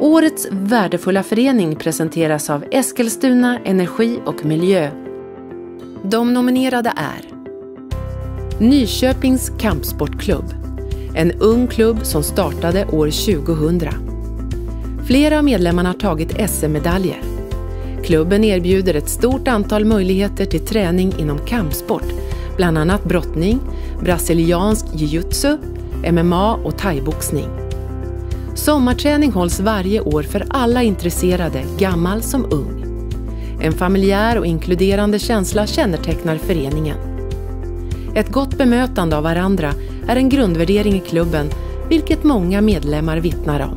Årets värdefulla förening presenteras av Eskilstuna Energi och Miljö. De nominerade är Nyköpings kampsportklubb, en ung klubb som startade år 2000. Flera av medlemmarna har tagit SM-medaljer. Klubben erbjuder ett stort antal möjligheter till träning inom kampsport, bland annat brottning, brasiliansk jiu-jitsu, MMA och thaiboxning. Sommarträning hålls varje år för alla intresserade, gammal som ung. En familjär och inkluderande känsla kännetecknar föreningen. Ett gott bemötande av varandra är en grundvärdering i klubben, vilket många medlemmar vittnar om.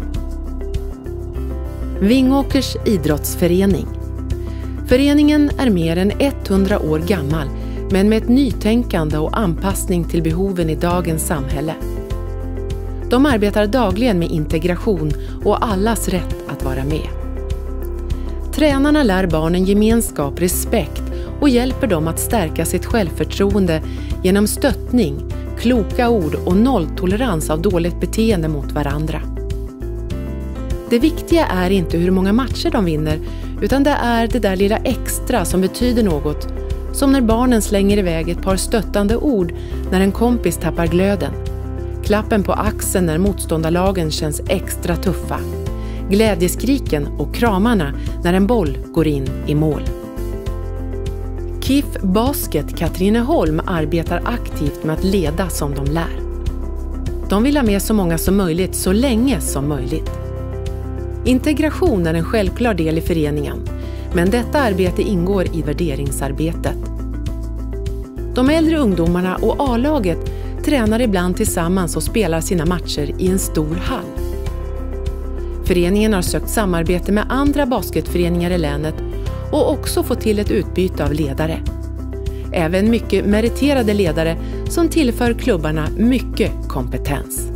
Vingåkers idrottsförening. Föreningen är mer än 100 år gammal, men med ett nytänkande och anpassning till behoven i dagens samhälle. De arbetar dagligen med integration och allas rätt att vara med. Tränarna lär barnen gemenskap, respekt och hjälper dem att stärka sitt självförtroende genom stöttning, kloka ord och nolltolerans av dåligt beteende mot varandra. Det viktiga är inte hur många matcher de vinner, utan det är det där lilla extra som betyder något, som när barnen slänger iväg ett par stöttande ord när en kompis tappar glöden. Klappen på axeln när motståndarlagen känns extra tuffa. Glädjeskriken och kramarna när en boll går in i mål. KIF Basket Katrineholm arbetar aktivt med att leda som de lär. De vill ha med så många som möjligt så länge som möjligt. Integration är en självklar del i föreningen, men detta arbete ingår i värderingsarbetet. De äldre ungdomarna och A-laget tränar ibland tillsammans och spelar sina matcher i en stor hall. Föreningen har sökt samarbete med andra basketföreningar i länet och också fått till ett utbyte av ledare. Även mycket meriterade ledare som tillför klubbarna mycket kompetens.